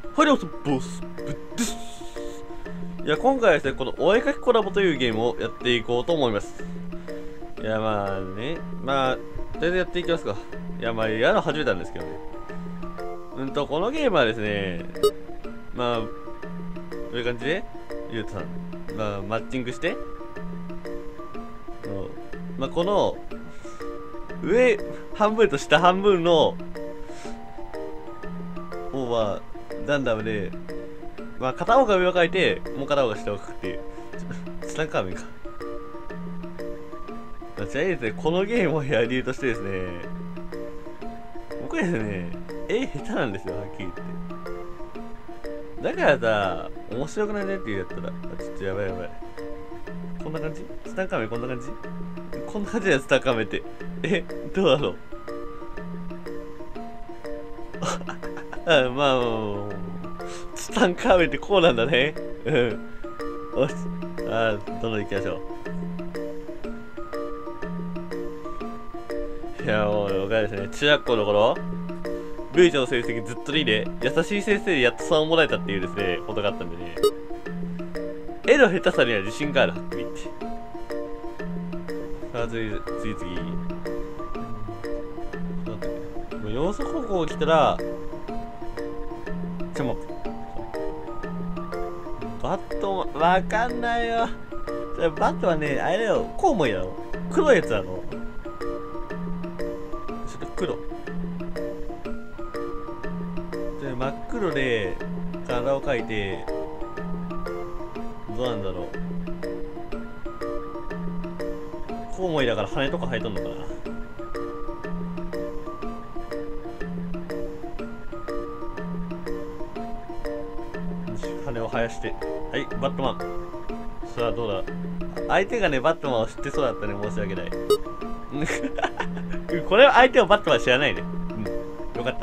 はい、どうも、ボスです。いや、今回はですね、このお絵かきコラボというゲームをやっていこうと思います。いや、まあね、全然やっていきますか。いや、やるの始めたんですけどね。このゲームはですね、こういう感じで、ゆうとさん、マッチングして、この、上半分と下半分の、ランダムで、片方が上を描いて、もう片方が下を描くっていう。ツタンカーメンか。ちなみにですね、このゲームをやる理由としてですね、僕はですね、絵下手なんですよ、はっきり言って。だからさ、面白くないねっていうやったら、ちょっとやばい。こんな感じ？ツタンカーメンこんな感じ？こんな感じだよ、ツタンカーメンって。どうだろうツタンカーメンってこうなんだね。うん。よし。どんどん行きましょう。いや、もう、僕はですね、中学校の頃、ルイちゃんの成績ずっと2で、優しい先生でやっと3をもらえたっていうですね、ことがあったんでね。絵の下手さには自信がある、はっきり言って。さあ、次。もう要素高校来たら、バットマン、わかんないよ。バットはね、あれだよ、コウモリだろ。黒いやつだろ。ちょっと黒。で、真っ黒で、体を描いて、どうなんだろう。コウモリだから羽とか生えとんのかな。羽を生やして。はい、バットマン。さあ、どうだ。相手がね、バットマンを知ってそうだったね。申し訳ない。これは相手はバットマン知らないね。よかった。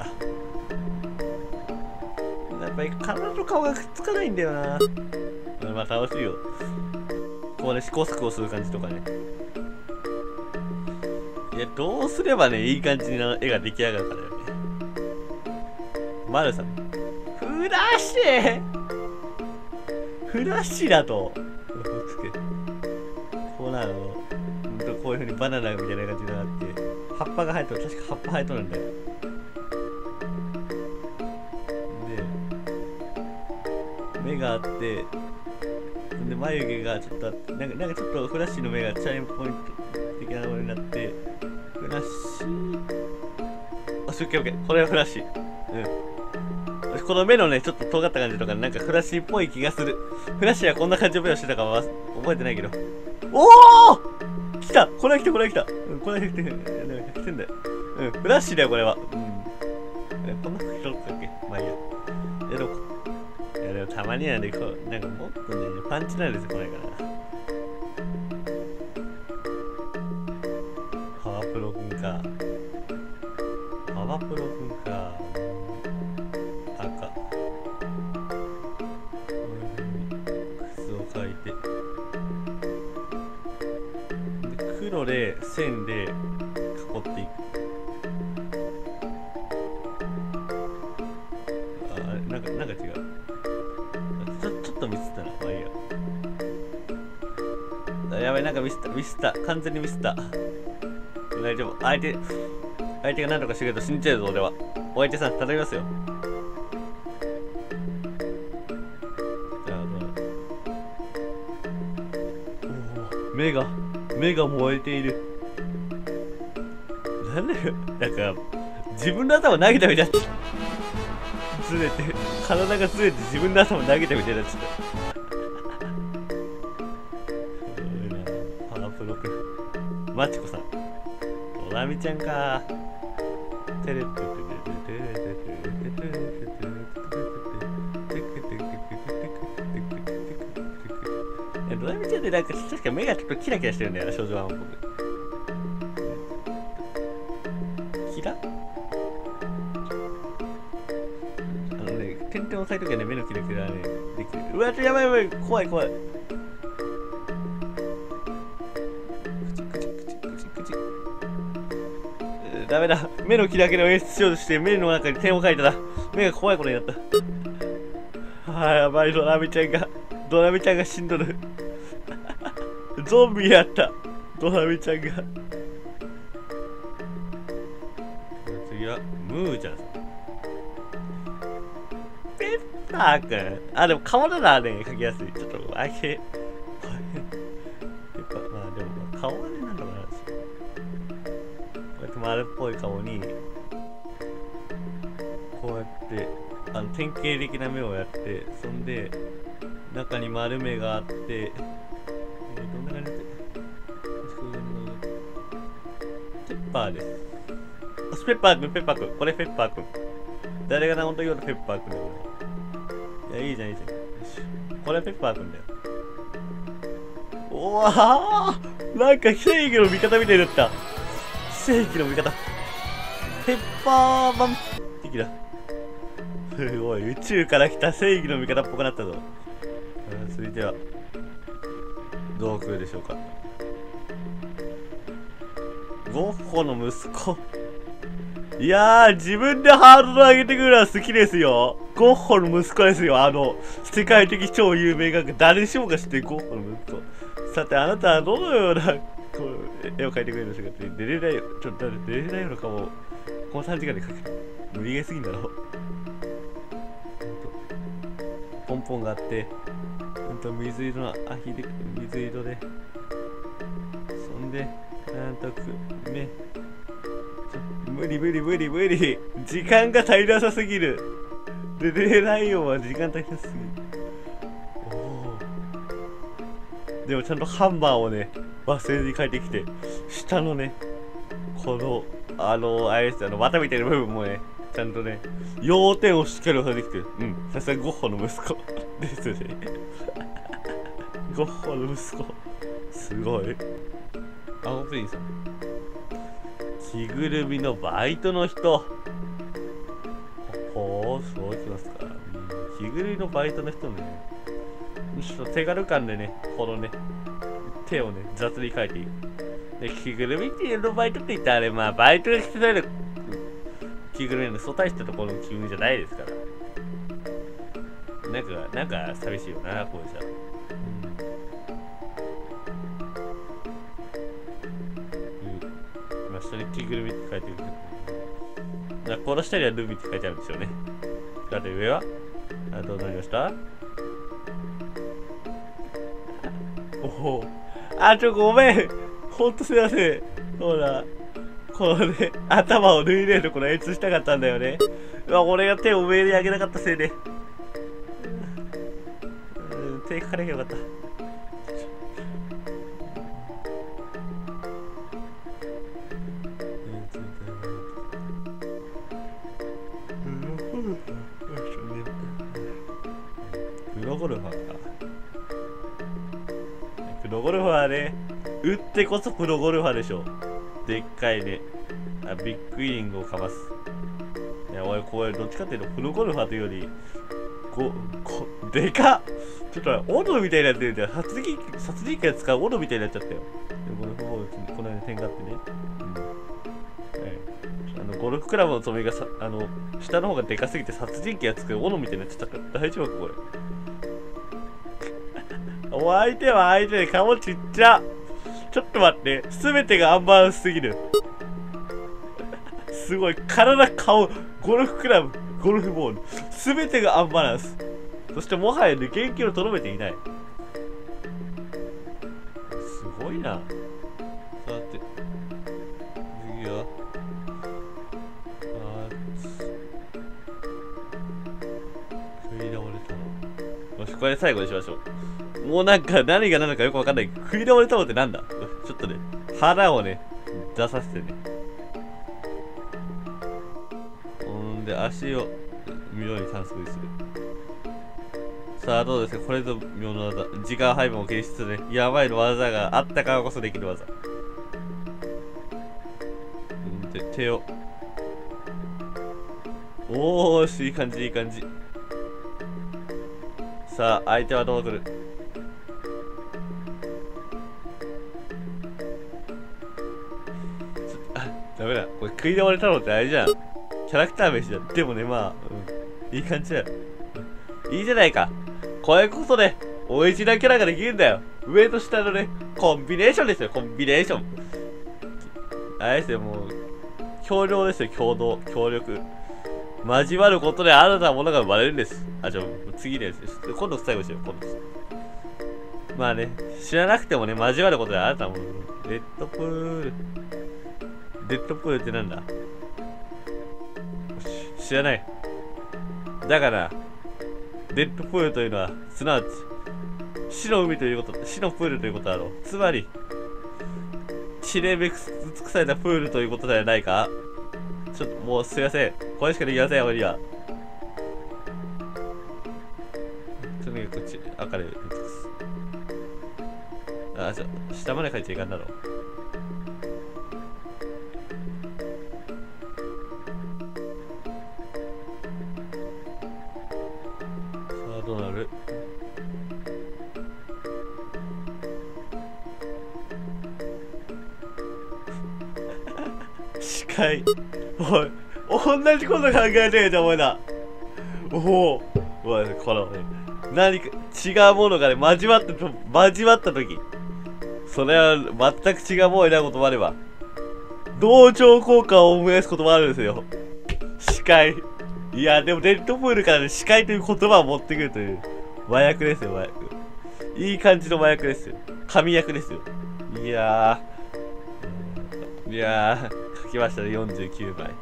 やっぱり体と顔がくっつかないんだよな。楽しいよ。こうね、試行錯誤する感じとかね。いや、どうすればね、いい感じの絵が出来上がるかだよね。マルさん。フラッシュだと。こうなるの。こういう風にバナナみたいな感じになって、葉っぱが生えとる。確か葉っぱ生えとるんだよ。で、目があって、で、眉毛がちょっとあって、なんかちょっとフラッシュの目がチャイムポイント的なものになって、フラッシュ。オッケー。これはフラッシュ。この目のね、ちょっと尖った感じとか、なんかフラッシュっぽい気がする。フラッシュはこんな感じの目をしてたかは覚えてないけど。おー来たこれは来たこれは来た来てんだよ。フラッシュだよ、これは。こんな服着とったっけ。まあいいや。でもたまにはね、なんかもっとね、パンチなんですよ、これから。パワプロくんか。赤。こういう風に靴を描いて。で、黒で線で囲っていく。なんか違う。ちょっとミスったな。まあいいや。やばい、なんかミスった。完全にミスった。大丈夫。相手が何とかしてくれると信じちゃうぞ、俺は。お相手さん、頼みますよ。目が燃えている。なんか、自分の頭投げたみたいになっちゃった。体がずれて自分の頭投げたみたいになっちゃった。パワプロくん。マチコさん。ドラミちゃんか。テレッテドラミちゃんってなんか確か目がちょっとキラキラしてるんだよな、少女漫画僕。キラ？点々押さえときはね、目のキラキラね、できてる。うわ、やばい、怖い。ダメだ。目のキラキラを演出しようとして、目の中に点を描いたら、目が怖いことになった。 あ、やばい、ドラミちゃんが死んどる。ゾンビやった、ドラミちゃんが。次は、ムーちゃんさん。ペッパーくん。あ、でも顔ならね、描きやすい。ちょっと、あけ。ペッパー、まあでも、顔はね、なんとかなるし。こうやって丸っぽい顔に、こうやって、典型的な目をやって、そんで、中に丸目があって、どんな感じで、ペッパーです。ペッパーくん、ペッパーくん。これペッパーくん。誰が名前と言うのペッパーくんだよ、これ。いや、いいじゃん、いいじゃん。これペッパーくんだよ。おわー、なんか正義の味方みたいになった。正義の味方。ペッパーマン的だ。すごい、宇宙から来た正義の味方っぽくなったぞ。続いては、どう来るでしょうか。ゴッホの息子。いやー、自分でハードル上げてくるのは好きですよ。ゴッホの息子ですよ。世界的超有名画家、誰しもが知ってるゴッホの息子。さて、あなたはどのような絵を描いてくれるんですかって、出れないよ。ちょっと出れないような顔を、この3時間で描ける。無理ゲーすぎんだろ。ポンポンがあって、水色のアヒル、水色で、そんで、なんと目、無理。時間が足りなさすぎる。で、出ないよは時間足りなさすぎる。おお。でもちゃんとハンマーをね、忘れずに帰ってきて、下のね、この、あれです、綿みたいな部分もね、ちゃんとね、要点をしっかり押さえてきてる。うん、さすがゴッホの息子ですね。ゴッホの息子。すごい。青プリンさん。着ぐるみのバイトの人。ほほー、そうきますか。着ぐるみのバイトの人ね。ちょっと手軽感でね、このね、手をね、雑に描いている。で、着ぐるみっていうのバイトって言ったらあれ、まあ、バイトが着てない着ぐるみのそう大したところの着ぐるみじゃないですから。なんか寂しいよな、こうじゃ。今下に着ぐるみって書いてるけど、この下にはルビーって書いてあるんですよね。だって上はどうなりました？おお、ごめん、ほんとすいません。ほら、このね、頭を縫いれるところ演出したかったんだよね。俺が手を上に上げなかったせいで。手かかればよかった。プロゴルファーか。プロゴルファーね。打ってこそプロゴルファーでしょ。でっかいね。ビッグイニングをかます。いや、俺、これ、どっちかっていうと、プロゴルファーというより、でかっ！ちょっと、斧みたいになってるじゃん。殺人鬼が使う斧みたいになっちゃったよ。ゴルフボール、この辺に点があってね。ゴルフクラブの留めが下の方がでかすぎて殺人鬼が使う斧みたいになっちゃったから、大丈夫か、これ。相手は相手で顔ちっちゃ。ちょっと待って、すべてがアンバランスすぎる。すごい、体、顔、ゴルフクラブ、ゴルフボール、すべてがアンバランス。そしてもはやね、原型をとどめていない。すごいな。さて、次は、食い倒れたの。よし、これ最後にしましょう。もうなんか何が何だかよくわかんない。食い倒れたのってなんだ？ちょっとね、腹をね、出させてね。で、足を妙に短縮にする。さあ、どうですか？これぞ妙な技。時間配分を気にしつつね、やばいの技があったからこそできる技。で、手を。おーし、いい感じ、いい感じ。さあ、相手はどうする？ダメだ。これ食い倒れたのってあれじゃん。キャラクター飯じゃん。でもね、まあ、いい感じだよ。 いいじゃないか。これこそね、オリジナルキャラができるんだよ。上と下のね、コンビネーションですよ、コンビネーション。あれですよ、もう、協力ですよ、協力。交わることで新たなものが生まれるんです。あ、次です。今度最後しよう、今度。まあね、知らなくてもね、交わることで新たなもの。レッドプール。レッドプールってなんだ？知らない。だから、レッドプールというのは、すなわち、死の海ということ、死のプールということだろう。つまり、血でめく尽くされたプールということではないか？ちょっともうすいません。これしかできません、俺には。とにかくこっち、赤で埋め尽くす。あ、下まで書いちゃいかんだろう。さあ、どうなる？視界。おい、同じこと考えてるじゃん、お前ら。おお、このね、何か違うものがね、交わった時、それは全く違うものになることもあれば、同調効果を生み出すこともあるんですよ。視界。いや、でもレッドプールからね、視界という言葉を持ってくるという、麻薬ですよ、麻薬。いい感じの麻薬ですよ。神薬ですよ。いやー、書きましたね、49枚。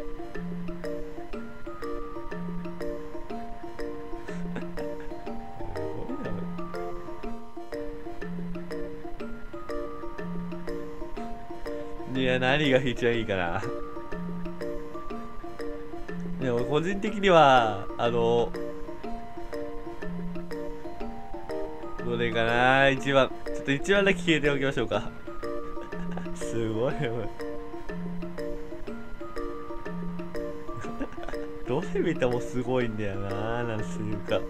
いや、何が一番いいかな。でも、個人的には、どれかな、一番。ちょっと一番だけ消えておきましょうか。すごいよ。どれ見てもすごいんだよな、なんすいうか。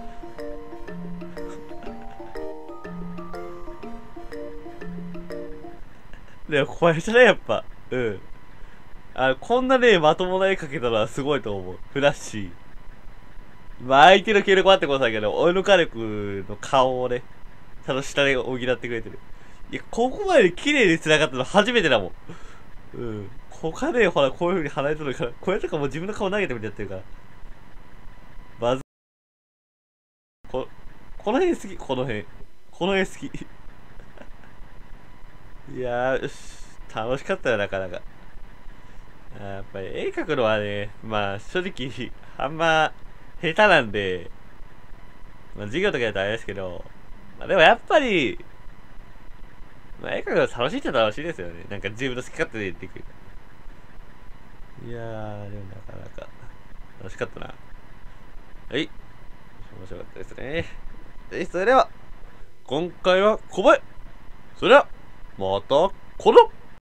でもこれじゃない、やっぱ。うん。こんなね、まともな絵描けたのはすごいと思う。フラッシー。まあ、相手の協力はあってことだけど、俺の火力の顔をね、ちゃんと下で補ってくれてる。いや、ここまで綺麗に繋がったの初めてだもん。うん。他で、ほら、こういう風に離れとるから、これとかもう自分の顔投げてみてやってるから。バズ、この辺好き、この辺。この辺好き。いやー、よし。楽しかったよ、なかなか。やっぱり絵描くのはね、まあ正直、あんま下手なんで、まあ授業とかやったらあれですけど、まあでもやっぱり、まあ絵描くの楽しいっちゃ楽しいですよね。なんか自分の好き勝手でできる。いやー、でもなかなか楽しかったな。はい。面白かったですね。それでは、今回はここまで。それでは、また、この